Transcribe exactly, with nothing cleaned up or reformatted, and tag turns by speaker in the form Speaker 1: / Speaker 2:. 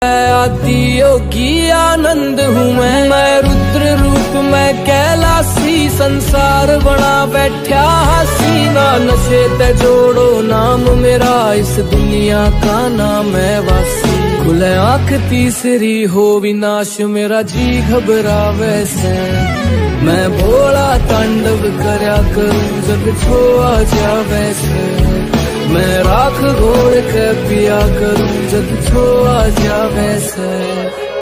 Speaker 1: आदि योगी आनंद हूँ मैं मैं रुद्र रूप में कैलासी संसार बना बैठा हसीना नशे ते जोड़ो नाम मेरा इस दुनिया का नाम है वासी खुले आँख तीसरी हो विनाश मेरा जी घबरावे से मैं भोला तांडव करया करूं जग छोआ जावे से मैं राख घोड़ के पिया करूं जग छोआ जावे से।